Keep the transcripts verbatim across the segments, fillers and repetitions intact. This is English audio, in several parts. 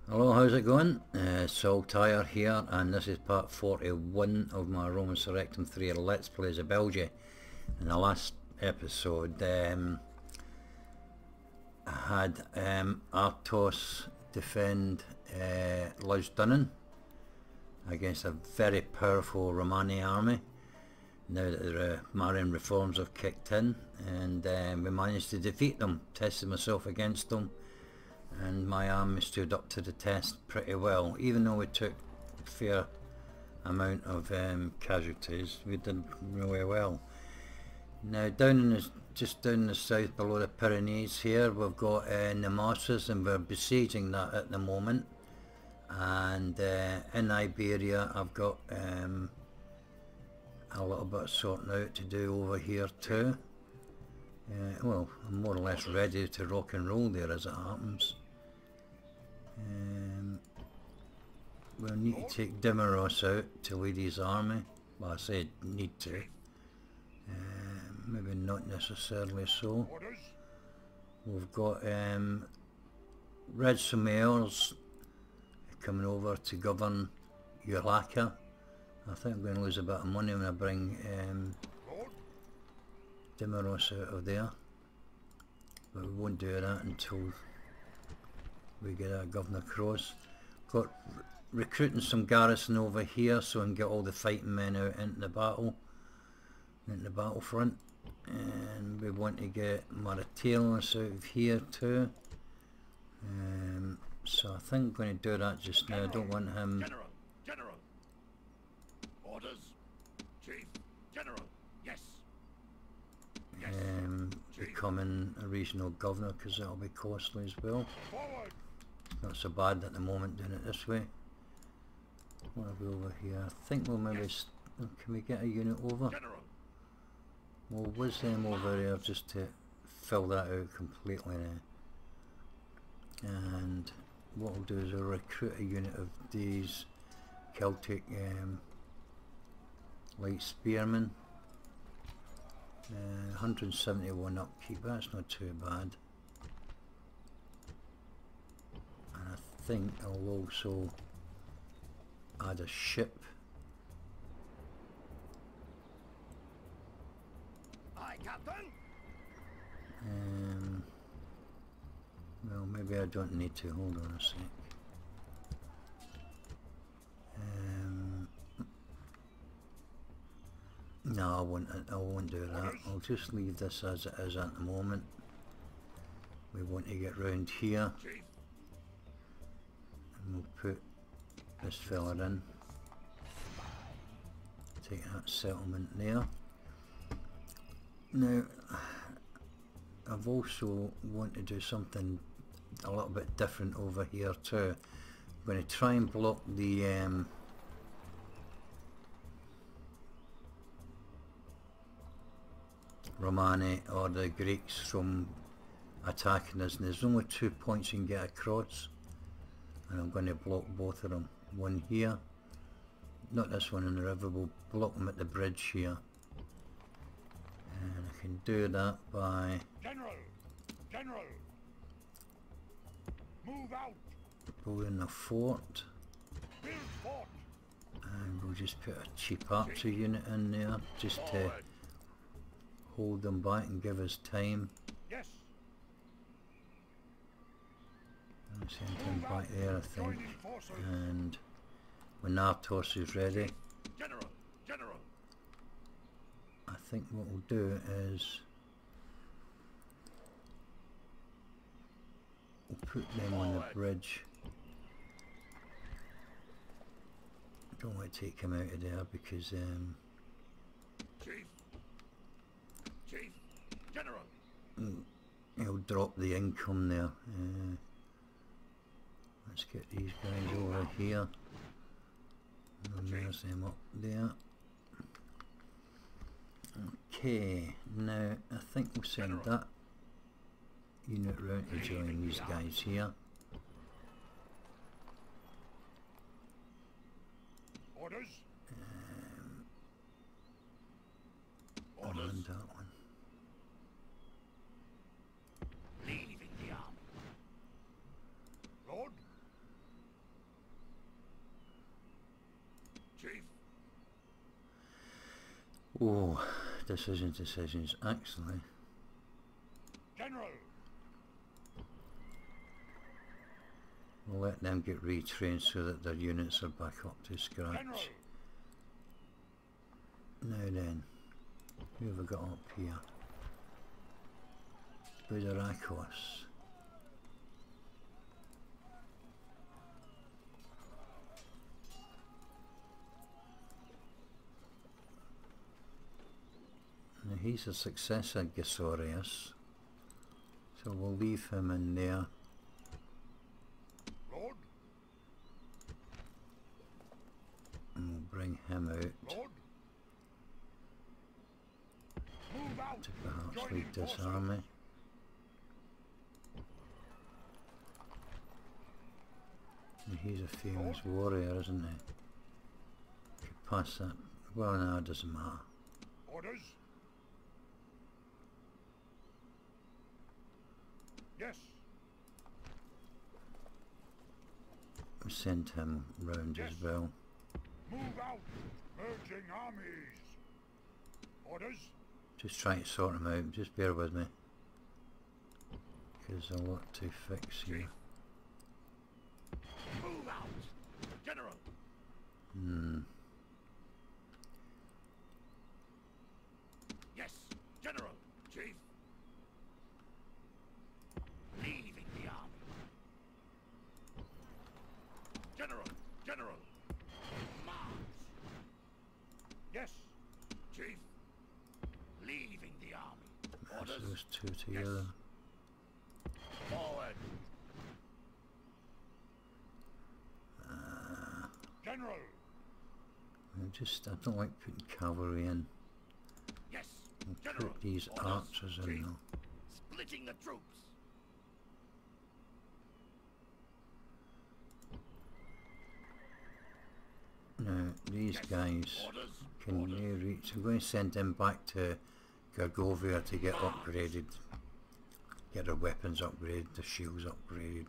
Hello, how's it going? Uh, Saltire here, and this is part forty-one of my Roma Surrectum three Let's Play as a Belgae. In the last episode, um, I had um, Artos defend uh, Lausdunnen against a very powerful Romani army. Now that the uh, Marian reforms have kicked in, and um, we managed to defeat them, tested myself against them. And my army stood up to the test pretty well, even though we took a fair amount of um, casualties. We did really well. Now down in the, just down in the south below the Pyrenees here, we've got uh, Dimaros, and we're besieging that at the moment. And uh, in Iberia I've got um, a little bit of sorting out to do over here too. Uh, well, I'm more or less ready to rock and roll there as it happens. Um, we'll need to take Dimaros out to lead his army. Well, I say need to. Uh, maybe not necessarily so. We've got um, Red Summers coming over to govern Urlaca. I think I'm going to lose a bit of money when I bring um, Dimaros out of there, but we won't do that until we get our Governor Cross. Got recruiting some garrison over here so I can get all the fighting men out into the battle, into the battlefront. And we want to get Maratelis out of here too. Um, so I think I'm going to do that just now. I don't want him. General, General. Orders, Chief, General. Yes. Yes. Um, becoming a regional governor, because that'll be costly as well. Forward. Not so bad at the moment doing it this way. What are we over here? I think we'll maybe. Yes. Can we get a unit over? General. We'll whiz them over here just to fill that out completely now. And what we'll do is we'll recruit a unit of these Celtic um, light spearmen. Uh, one hundred seventy-one upkeep, that's not too bad. And I think I'll also add a ship. Aye, Captain. Um, well, maybe I don't need to. Hold on a sec. Um, no, I won't. I won't do that. I'll just leave this as it is at the moment. We want to get round here, Chief. and we'll put this fella in. Take that settlement there. Now, I've also want to do something a little bit different over here too. I'm going to try and block the um, Romani or the Greeks from attacking us, and there's only two points you can get across, and I'm going to block both of them. One here, not this one in the river, we'll block them at the bridge here. And I can do that by General. General. Move out. building a fort, Build fort. and we'll just put a cheap archer unit in there just to Forward. hold them back and give us time. Yes. I'll send him back there, I think. Joining forces. And when Artos is ready, General. General. I think what we'll do is we'll put them on the bridge. I don't want to take him out of there because um, Chief. Chief. General. he'll drop the income there. Uh, let's get these guys over here. And there's them up there. Okay, now I think we'll send that unit round to join these guys here. Orders. Um, Orders. and that one. Leaving the army. Lord. Oh, decisions, decisions. Actually, General. we'll let them get retrained so that their units are back up to scratch. General. Now then, who have we got up here? Budarakos. Now he's a successor, Gasorius, so we'll leave him in there. Lord. And we'll bring him out Lord. Move out. to perhaps Join lead in this forces. army. And he's a famous warrior, isn't he? Could pass that. Well, no, it doesn't matter. Orders. Yes. We send him round Yes. as well. Move out. Merging armies. Orders. Just trying to sort him out. Just bear with me. Because there's a lot to fix here. Move out. General. Hmm. Yes. General. Chief. Leaving the army. General. General. March. Yes. Chief. Leaving the army. That's Orders. those two together. Forward. General. I just, I don't like putting cavalry in. Yes. I'll General. put these Orders. archers in Chief. though. Splitting the troops. Now, these Yes. guys, Orders. can Orders. you reach? I'm going to send them back to Gargovia to get upgraded. Get their weapons upgraded, their shields upgraded.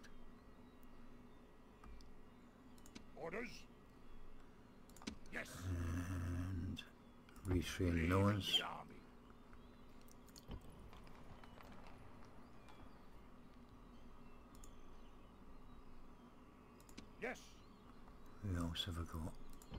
Orders. Yes. And retrain Leaving those. the army. Yes. Who else have I got?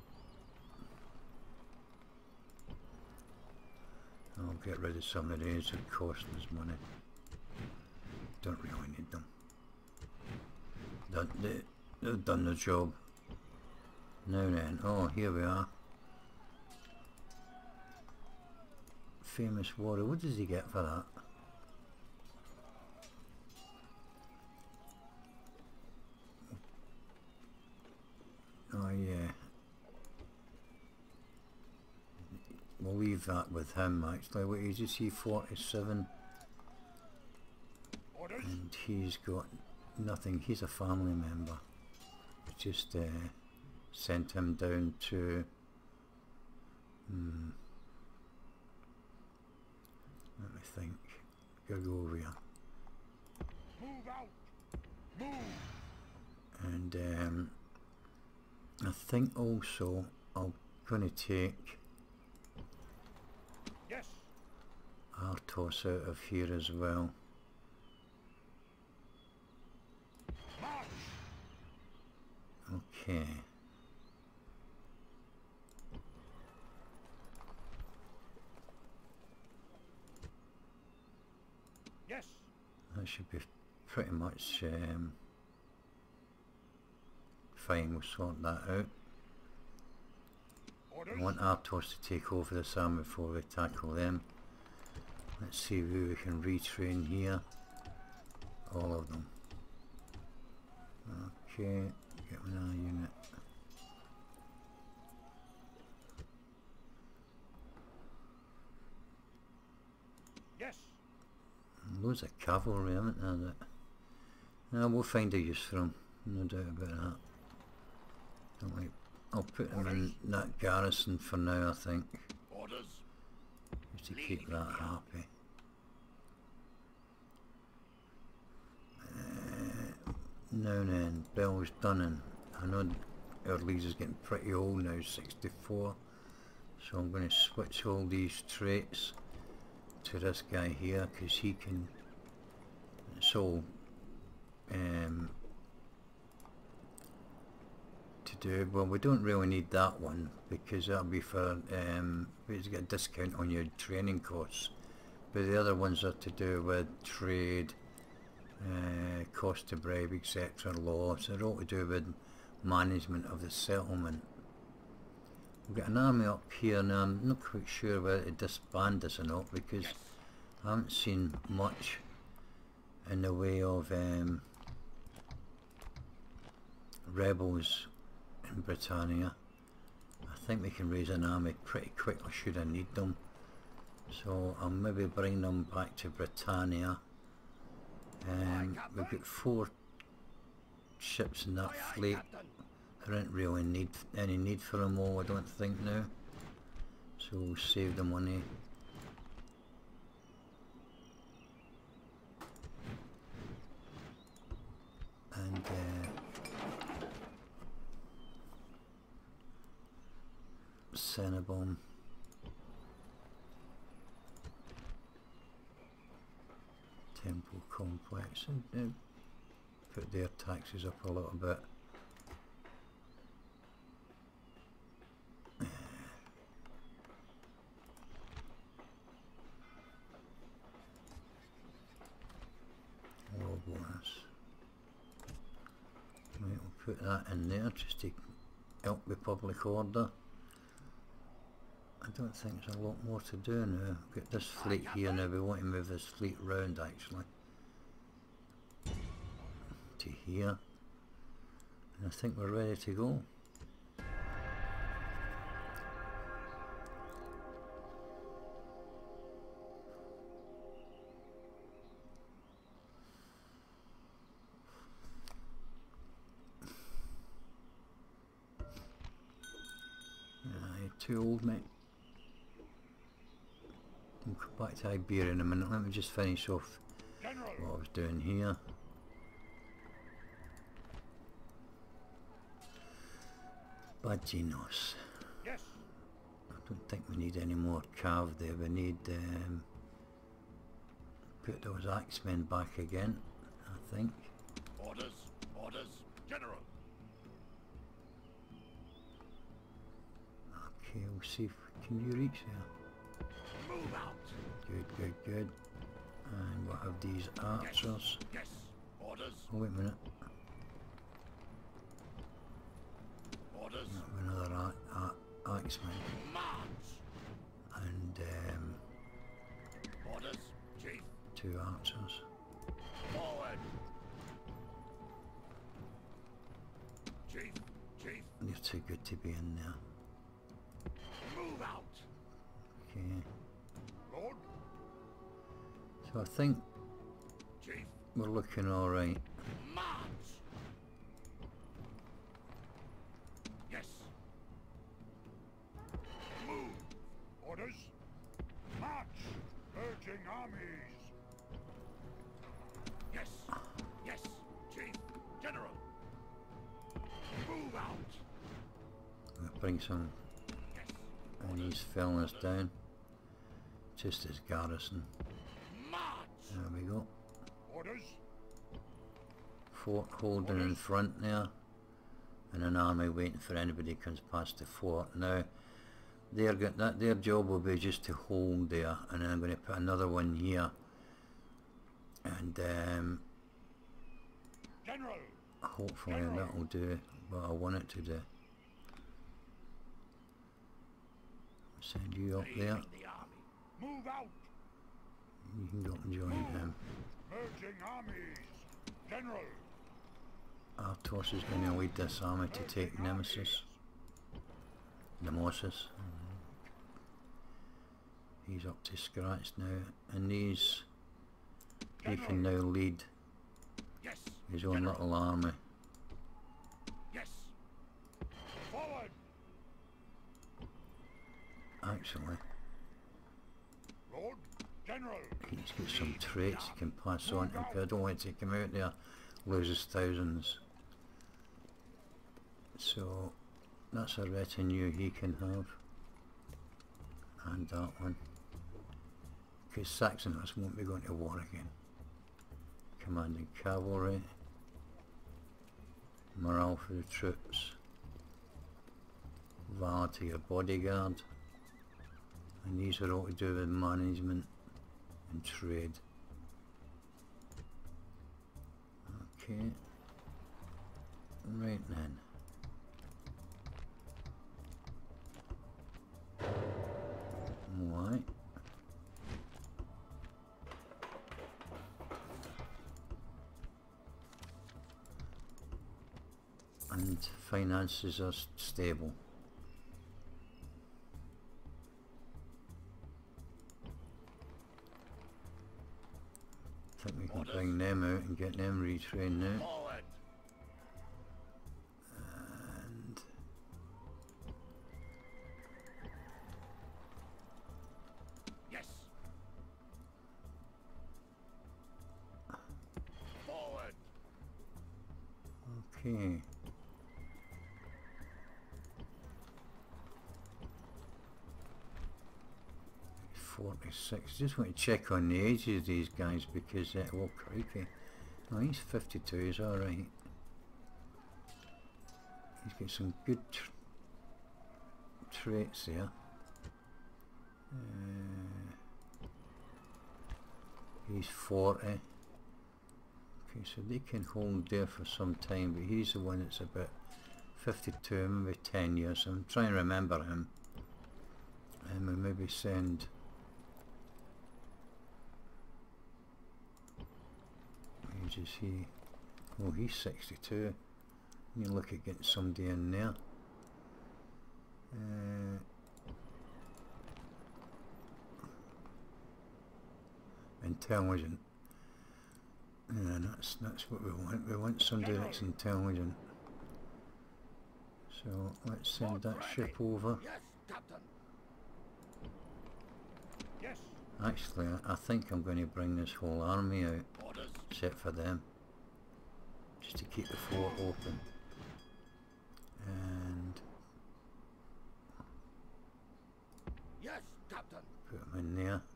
I'll get rid of some of these that cost us money. Don't really need them. Done, they, they've done the job. Now then, oh here we are. Famous warrior, what does he get for that? Oh yeah. We'll leave that with him actually. What is he, forty-seven? Orders. And he's got nothing, he's a family member. Just uh, sent him down to hmm, let me think, Gargovia. Move out. Move. And um, I think also I'm going to take Yes. Artos out of here as well. March. Okay. Yes. That should be pretty much um, fine, we'll sort that out. Orders. I want Artos to take over this army before we tackle them. Let's see who we can retrain here. All of them. Okay, get another unit. Yes. Loads of cavalry, haven't there? That no, we'll find a use for them, no doubt about that. Don't like. I'll put them in that garrison for now, I think, Orders. just to keep that happy. Uh, now then, Bell's Dunning. I know our leader's getting pretty old now, sixty-four. So I'm going to switch all these traits to this guy here because he can, it's all um, to do. Well, we don't really need that one because that'll be for um, you get a discount on your training costs, but the other ones are to do with trade, uh, cost to bribe, etc., law, so they're all to do with management of the settlement. We've got an army up here now. I'm not quite sure whether to disband this or not because yes. I haven't seen much in the way of um, rebels in Britannia. I think we can raise an army pretty quickly should I need them. So I'll maybe bring them back to Britannia. Um, we've got four ships in that fleet. There ain't really need any need for them all, I don't think now. So we'll save the money. And uh, Cinnabon. Temple complex, and uh, put their taxes up a little bit. War bonus. Right, we'll put that in there just to help with public order. I don't think there's a lot more to do now. We've got this fleet here now, we want to move this fleet round actually to here, and I think we're ready to go. Aye, too old, mate. We'll come back to Iberia in a minute. Let me just finish off General. What I was doing here. Baginos. Yes. I don't think we need any more cav there. We need um, put those axemen back again, I think. Orders, orders, General. Okay, we'll see if can you reach there. Move out. Good, good, good. And we'll have these archers. Yes, yes. Orders. Oh, wait a minute. Orders. Another ar ar axeman. March. And um, orders, Chief. Two archers. Forward. Chief, Chief. They're too good to be in there. Move out. Okay. Lord. So I think Chief. We're looking alright. March. Yes. Move. Orders. March. Urging armies. Yes. Yes, Chief. General. Move out. We'll bring some Yes. of these fellas down. Just as garrison. March. There we go. Orders. Fort holding in front there, and an army waiting for anybody who comes past the fort. Now, they're got that. Their job will be just to hold there, and then I'm going to put another one here, and um, General. hopefully General. that will do what I want it to do. Send you up there. The army. Move out. You can go and join him. Merging armies. General. Artos is going to lead this army to take Nemesis. Nemesis. He's up to scratch now, and these he can now lead Yes. his own General. little army. Yes. Forward. Actually, Lord. General. he's got some traits he can pass on to him, 'cause I don't want to take him out there, loses thousands. So that's a retinue he can have. and that one. Because Saxoners won't be going to war again. Commanding cavalry. Morale for the troops. Valor to your bodyguard. And these are all to do with management and trade. Okay. Right then. Why? And finances are stable. I think we can bring them out and get them retrained now. And yes. Forward. okay. forty-six. Just want to check on the ages of these guys because uh, well, crikey. Oh, he's fifty-two. He's all right. He's got some good tr traits there. Uh, he's forty. Okay, so they can hold there for some time, but he's the one that's about fifty-two, maybe ten years. So I'm trying to remember him. And we'll maybe send. Is he? Oh, he's sixty-two. You look at getting somebody in there. Uh, intelligent. Yeah, that's that's what we want. We want somebody that's intelligent. So let's send that ship over. Yes, Captain. Yes. Actually, I, I think I'm going to bring this whole army out. Orders. Except for them, just to keep the fort open. And Yes, Captain. put them in there.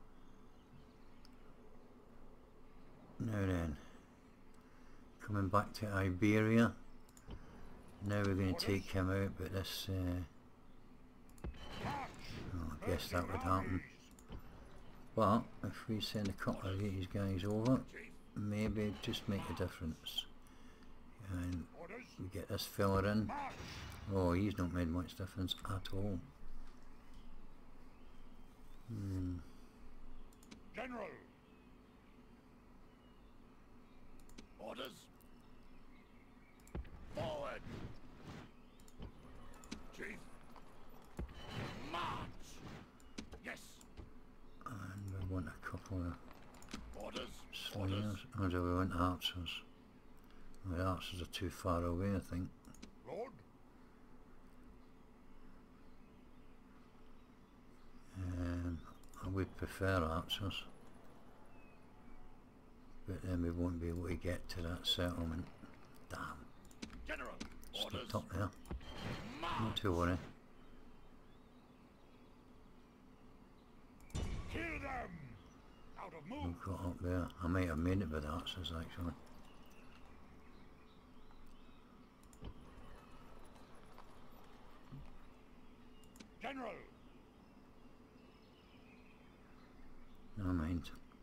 Now then, coming back to Iberia. Now we're going to take him out, but this, uh, oh, I guess that would happen. But if we send a couple of these guys over, maybe just make a difference. And we get this fella in. Oh, he's not made much difference at all. Hmm. General. Orders. Forward. Chief. March. Yes. And we want a couple of Orders. slingers. Or do we want archers? The archers are too far away, I think. Lord. Um, I would prefer archers, but then we won't be able to get to that settlement. Damn. General. Orders. Stuck up there. March. Not to worry. Kill them. Out of move. We've got up there. I might have made it with archers actually. General. Never mind.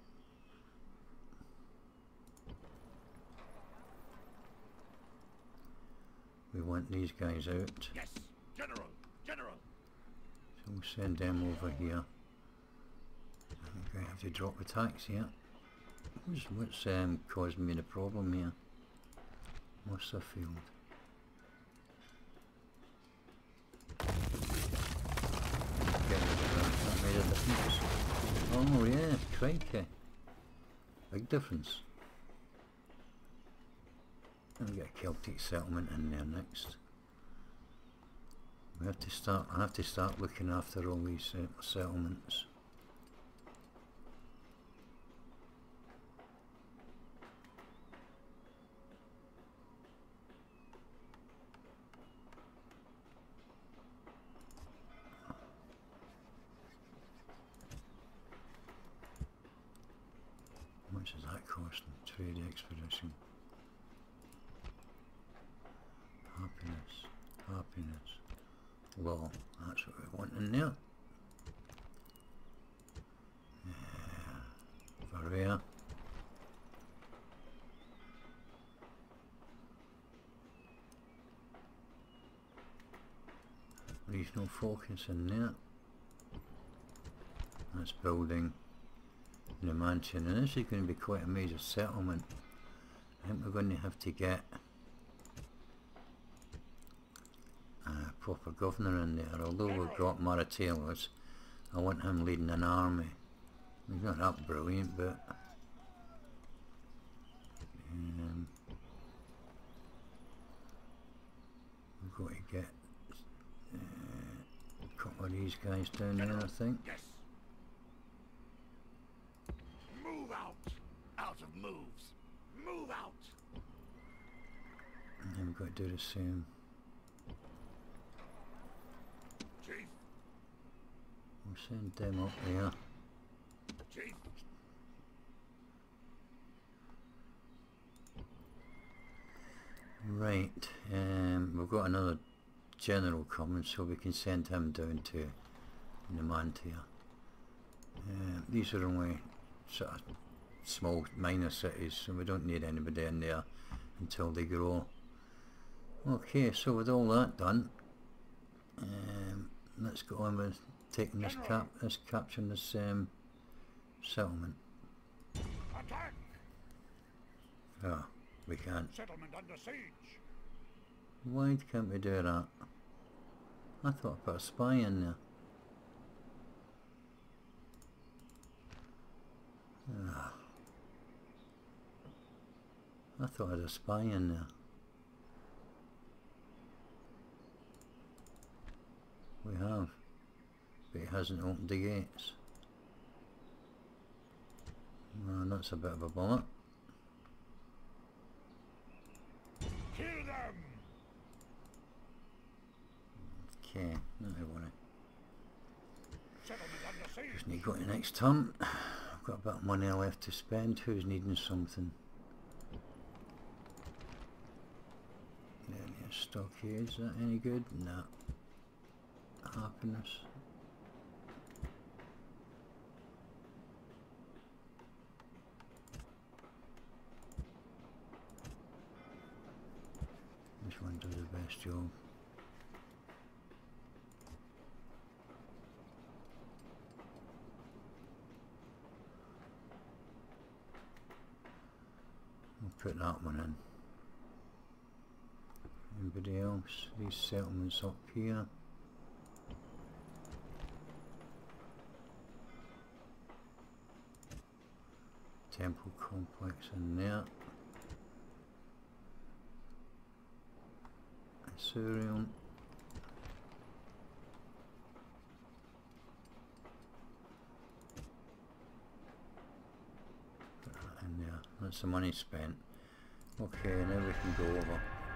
We want these guys out. Yes, General. General. So we'll send them over here. I think I have to drop the tax here. What's, what's um, causing me the problem here? Musserfield. Get rid of that. That made a difference. Oh yeah, crikey. Big difference. And we get a Celtic settlement in there next. We have to start. I have to start looking after all these uh, settlements. trade expedition. Happiness, happiness, law, that's what we want in there. Yeah. Varia. Regional focus in there. That's building the mansion, and this is going to be quite a major settlement. I think we're going to have to get a proper governor in there. Although we've got Maratellos, I want him leading an army. He's not that brilliant, but um, we've got to get uh, a couple of these guys down there, I think. Yes. Move out. Out of moves. Move out. And then we've got to do the same. Chief. We'll send them up there. Chief. Right, um, we've got another general coming, so we can send him down to Numantia. Uh, these are only sort of small minor cities, so we don't need anybody in there until they grow. Okay, so with all that done, um, let's go on with taking this cap, this capturing this um, settlement. Attack! Oh, we can't. Settlement under siege. Why can't we do that? I thought I put a spy in there. Ah. I thought I had a spy in there. We have, but it hasn't opened the gates. Oh, that's a bit of a bullet. Kill them! Okay, now I want it. Settlement under siege. Just need to go to the next turn. I've got a bit of money left to spend. Who's needing something? Then yeah, stockade, is that any good? No. Happiness. Which one does the best job? We'll put that one in. Anybody else? These settlements up here. Temple complex in there. Surrectum. Put that in there. That's the money spent. Okay, now we can go over.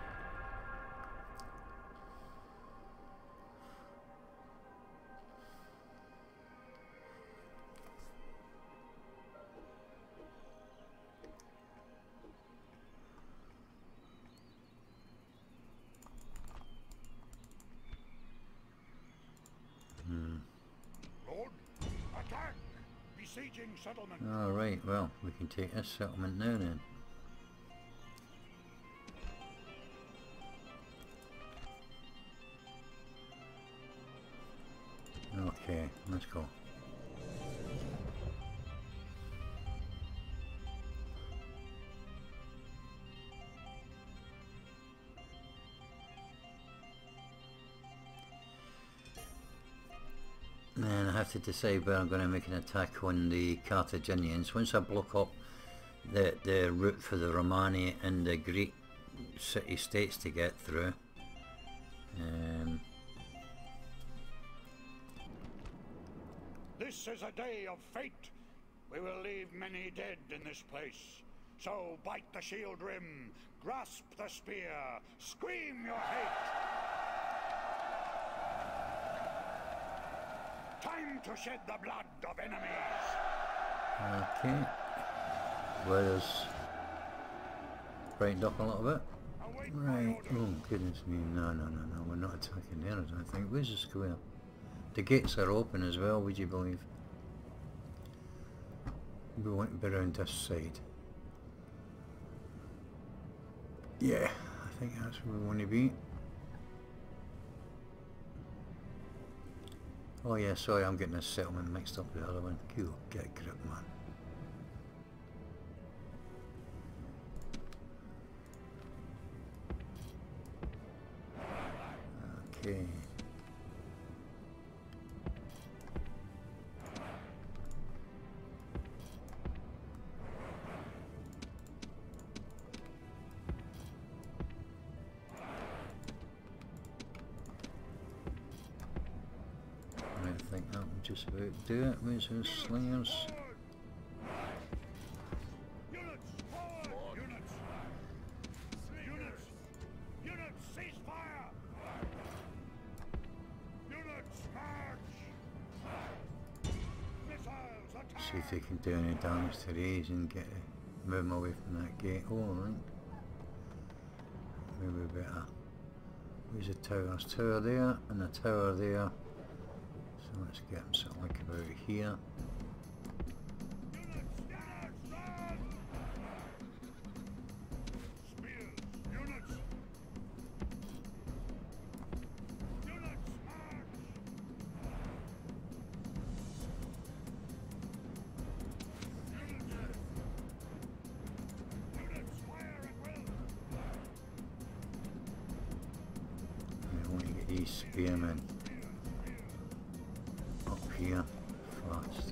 Settlement. Alright, well, we can take this settlement now then. Okay, let's go. Then I have to decide where I'm going to make an attack on the Carthaginians. Once I block up the, the route for the Romani and the Greek city-states to get through. Um, This is a day of fate. We will leave many dead in this place. So bite the shield rim, grasp the spear, scream your hate. Time to shed the blood of enemies. okay. Whereas brightened up a little bit. Right, oh goodness me, no, no, no, no, we're not attacking there, I don't think. Where's the square? The gates are open as well, would you believe? We want to be around this side. Yeah, I think that's where we want to be. Oh yeah, sorry, I'm getting this settlement mixed up with the other one. Cool, get a grip, man. Okay. I think that will just about do it. Where's those slingers? See if they can do any damage to these and get move them away from that gate. Oh, right. Maybe better. Where's the tower? There's a tower there and a tower there. So let's get them something like about here. Spearmen up here fast.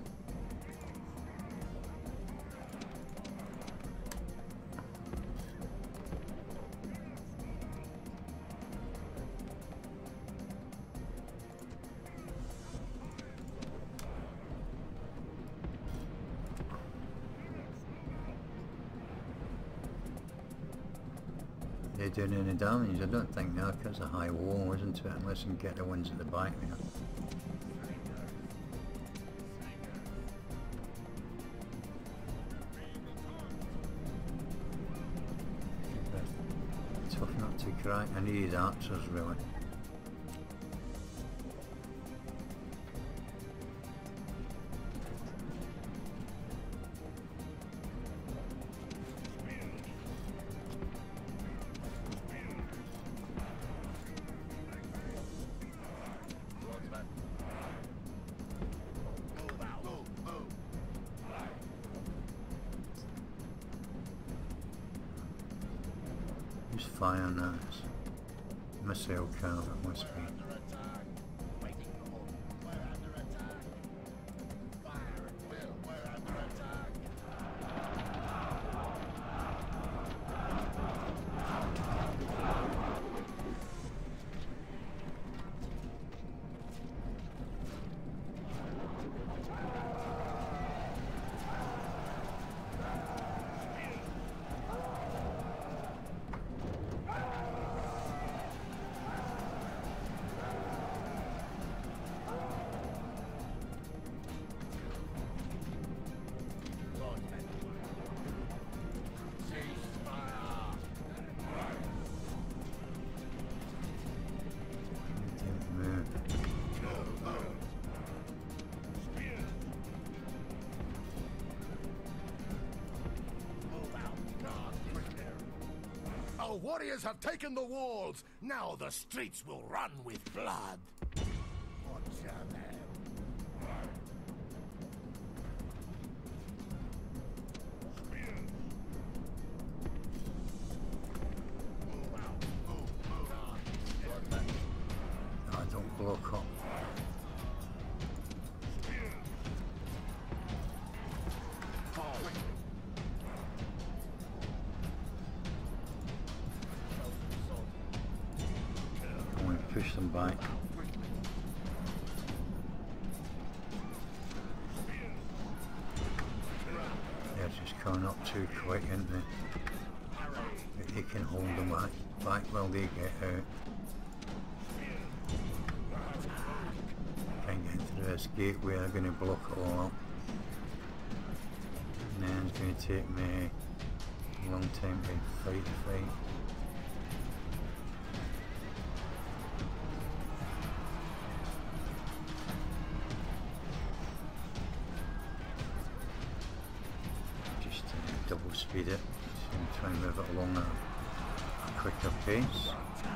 They doing any damage? I don't think now, because a high wall, isn't it? Unless you can get the ones at the back there. Tough not to crack. I need archers really. Who's firing that? Missile cannon, it must be. Our warriors have taken the walls. Now the streets will run with blood. Butcher them. No, don't block up. Push them back. They're just coming up too quick, aren't they? But they can hold them back, back while they get out. Can't get through this gateway, they're going to block it all up. And then it's going to take me Long time to fight the fight. Just uh, double speed it and try and move it along at a quicker pace.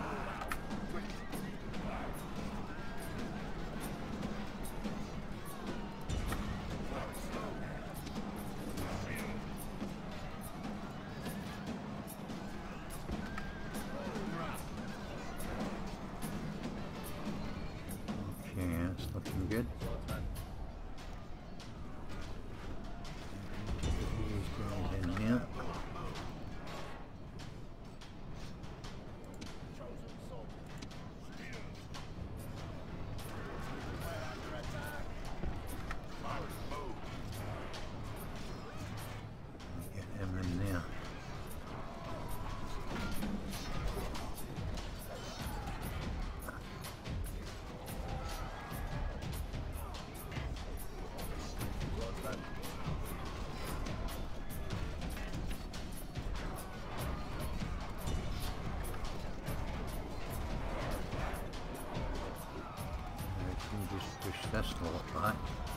Good. These guys in here. Get them in there. Just push this lot back.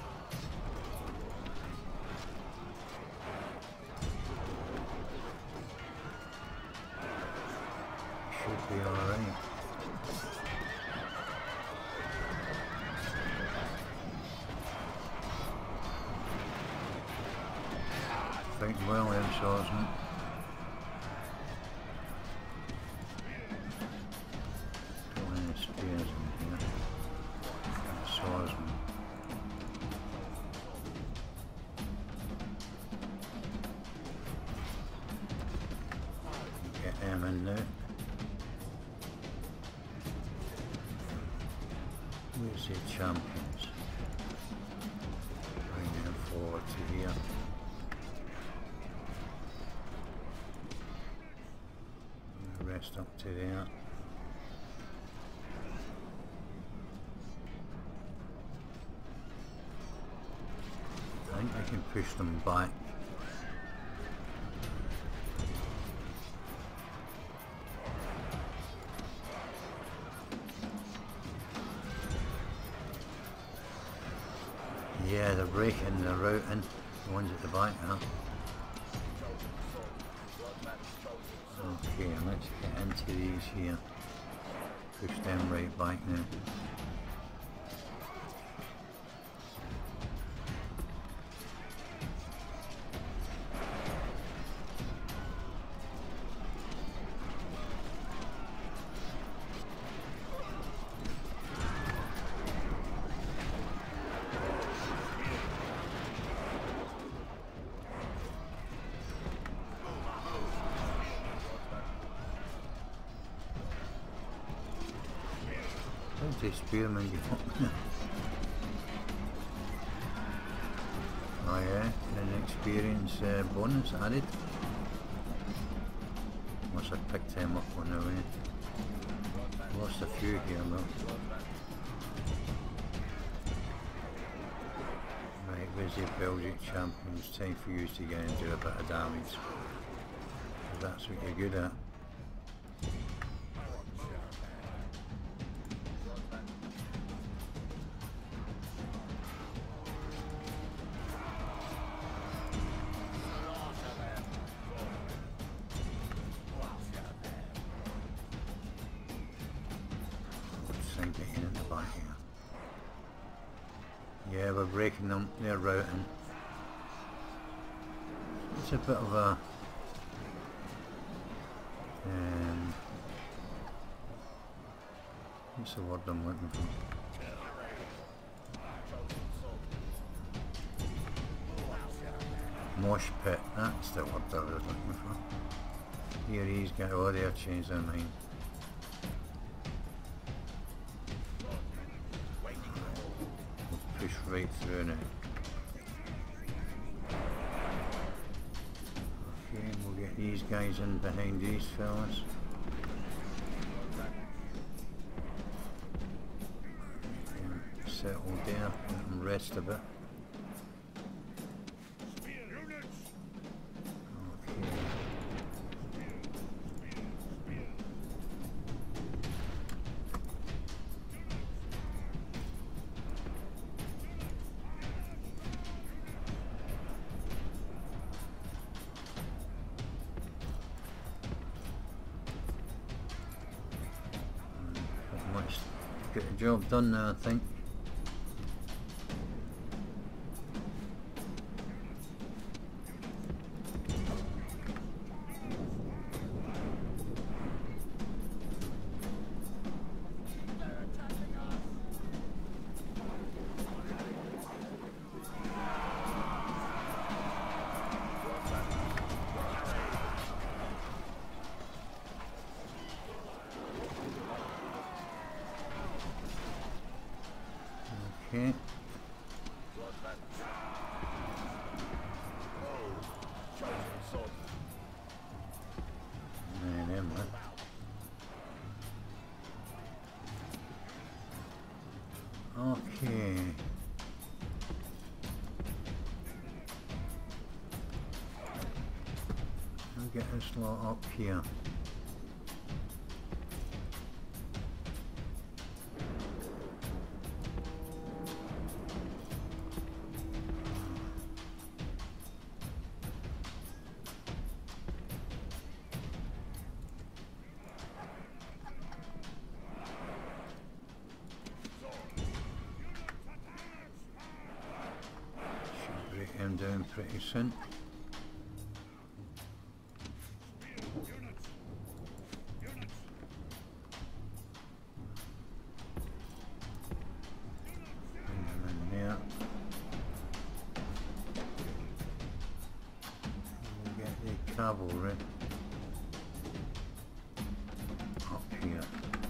Should be alright. Fighting well there, swordsman. Don't have any spears in here. Swordsman. Get them in now. Where's the champions? Bring them forward to here. Rest up to there. I think I can push them back. Yeah, they're breaking, they're routing. The ones at the back now. Okay, let's get into these here. Push them right back now. How's the spearman get up there? Oh yeah, an experience uh, bonus added. Must have picked them up on the way. Lost a few here though. Right, where's the Belgian champions? Time for you to get and do a bit of damage. That's what you're good at. Getting in the back here. Yeah, we're breaking them, they're routing. It's a bit of a um, what's the word I'm looking for? Mosh pit, that's the word I was looking for. Here he's got, oh they've changed their mind. Push right through now. Okay, we'll get these guys in behind these fellas. Settle there, let them rest a bit. Okay. much get the job done now, I think. Okay. Man, them, man. Okay. I'll get this lot up here. Him down pretty soon. Bring him in there. We'll get the cavalry up here.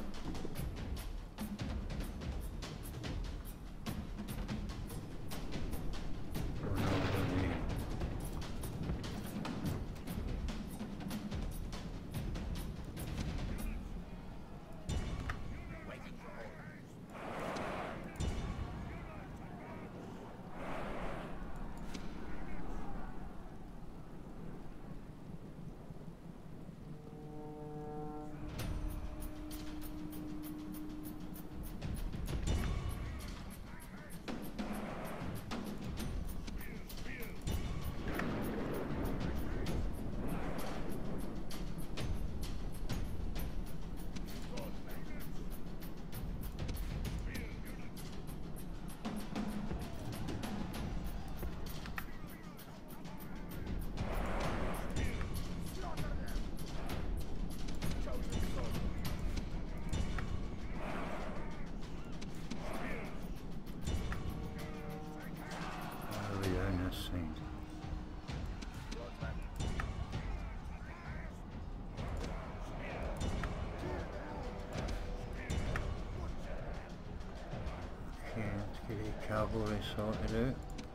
Cavalry sorted out.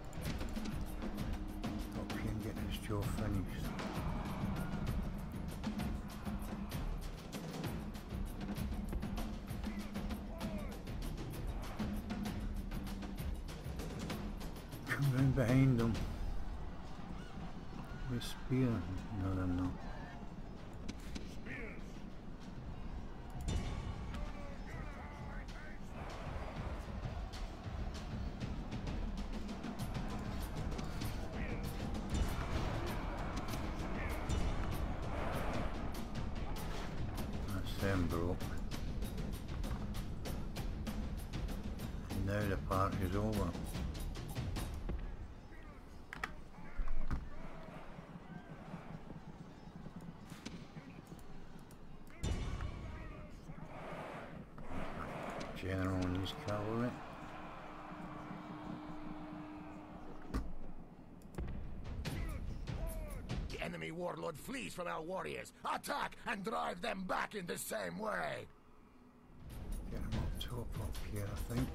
Up here and get this job finished. Come round behind them. With spear. No, they're not. Them broke. And now the party's over. General and his cavalry. The enemy warlord flees from our warriors. Attack and drive them back in the same way. Get him up top up here, I think.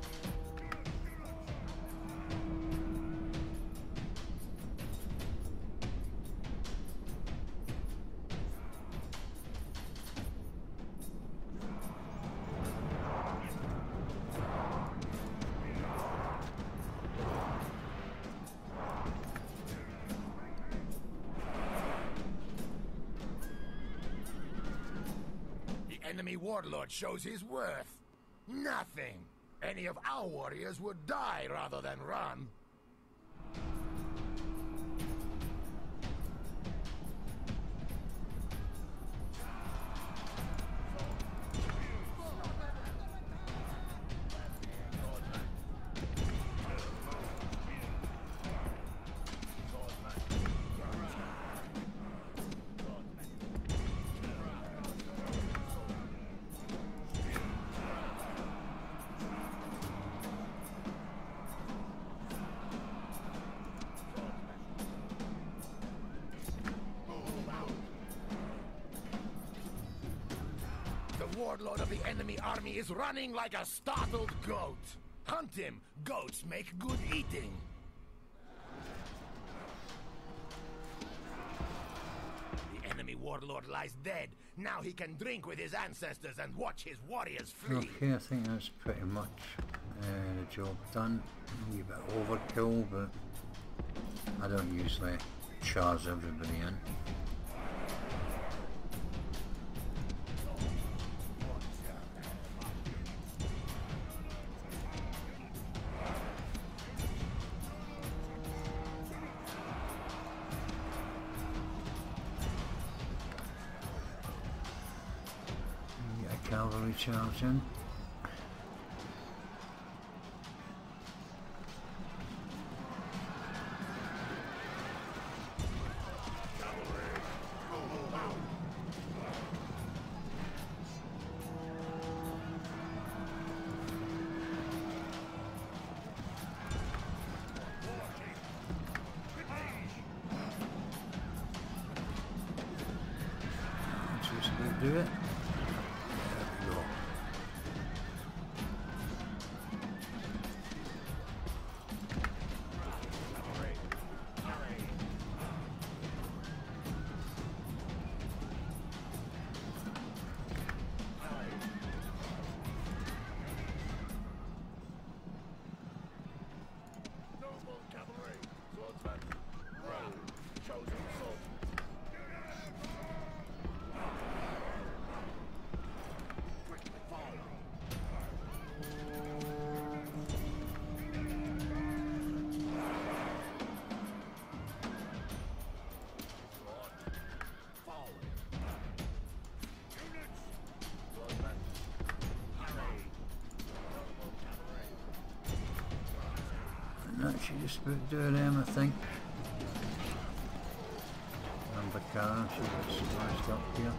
Enemy warlord shows his worth. Nothing. Any of our warriors would die rather than run. warlord of the enemy army is running like a startled goat. Hunt him. Goats make good eating. The enemy warlord lies dead. Now he can drink with his ancestors and watch his warriors flee. Okay, I think that's pretty much uh, the job done. A wee bit overkill, but I don't usually charge everybody in. Cavalry charging. Just going to do it. Actually just about doing them, I think. Number car, she got smashed up here.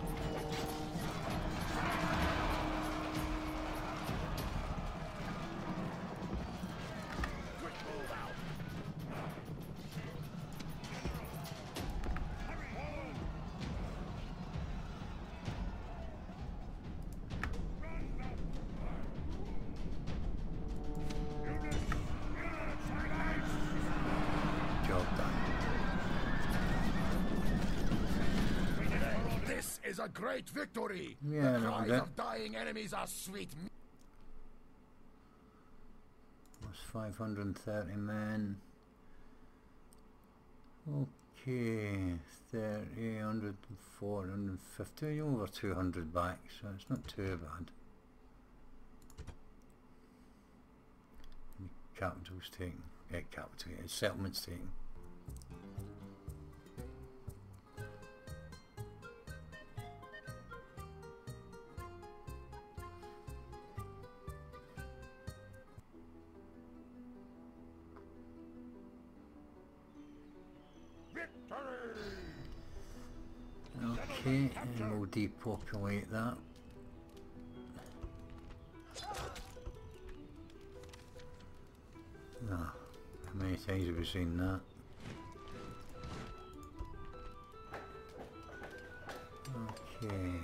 Is a great victory. Yeah, the no, cries that. of dying enemies are sweet. That's five hundred thirty men. Okay, thirty, one hundred, four hundred fifty, over two hundred back, so it's not too bad. Capital's taken, yeah, capital, yeah, settlement's taken. Okay, and we'll depopulate that. Ah, how many times have we seen that? Okay.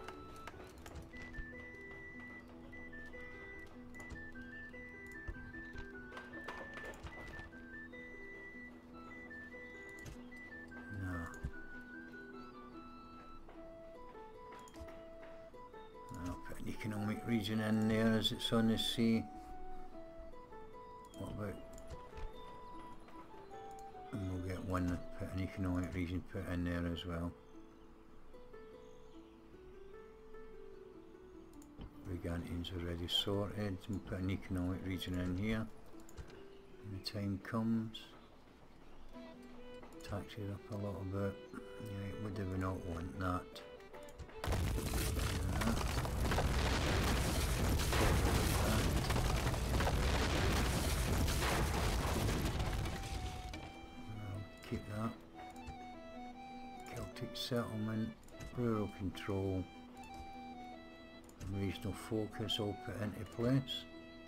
Economic region in there as it's on the sea. What about, and we'll get one, put an economic region put in there as well. Brigantians already sorted, and put an economic region in here when the time comes. Tax it up a little bit. Right, what do we not want? That. That. Keep that. Celtic settlement, rural control, and regional focus all put into place.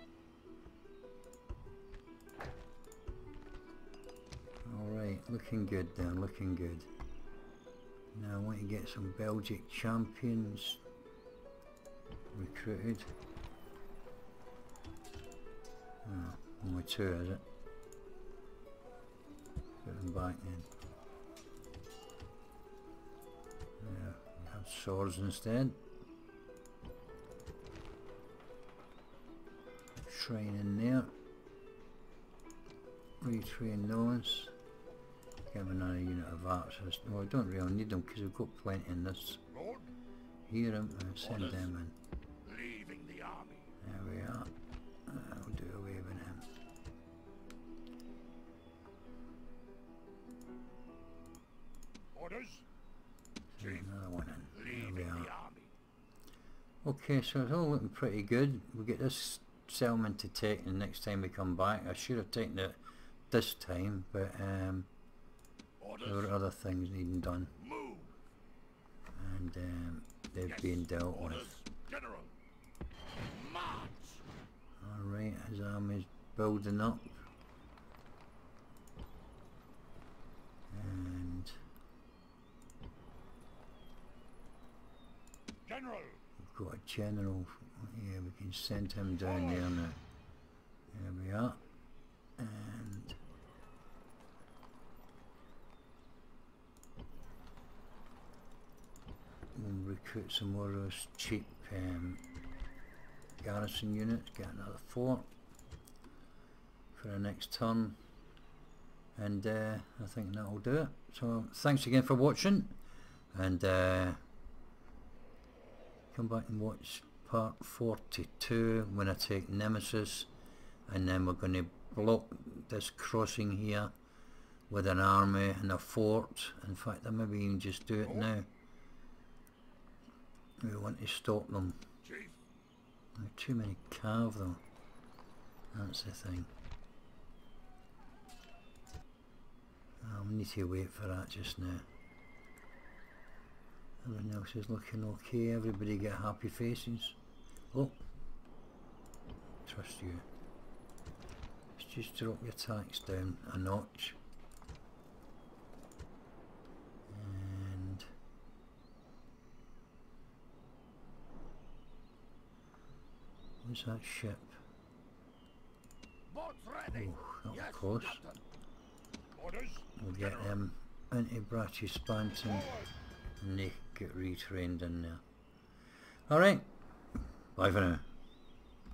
Alright, looking good then, looking good. Now I want to get some Belgic champions. recruited. Oh, only two, is it? Put them back then. Yeah, we have swords instead. Train in there. Retrain those. Give another unit of archers. No, I don't really need them because we've got plenty in this. Lord, Here, um, uh, send orders. them in. Leaving the army. There we are. I'll do away with him. Orders. There's Chief, another one in. There leaving we the are. army. Okay, so it's all looking pretty good. We get this settlement to take, and next time we come back, I should have taken it this time, but um, Orders. there were other things needing done, Move. and um, they've Yes. been dealt Orders. with. General. March. Alright, his army's building up. And General. we've got a general. Yeah, we can send him down there now. There we are. And we'll recruit some more of those cheap um, garrison units, get another fort for our next turn, and uh, I think that'll do it. So thanks again for watching, and uh, come back and watch part forty-two when I take Nemesis, and then we're going to block this crossing here with an army and a fort. In fact, I maybe even just do it now. We want to stop them. Chief. There are too many cav though. That's the thing. I'll need to wait for that just now. Everything else is looking okay. Everybody get happy faces. Oh, trust you. Let's just drop your attacks down a notch. And where's that ship? Boats ready. Oh, that was Yes, close. Captain. Orders. We'll get General. them into Brachy Spanton Forward. and they get retrained in there. Alright, bye for now.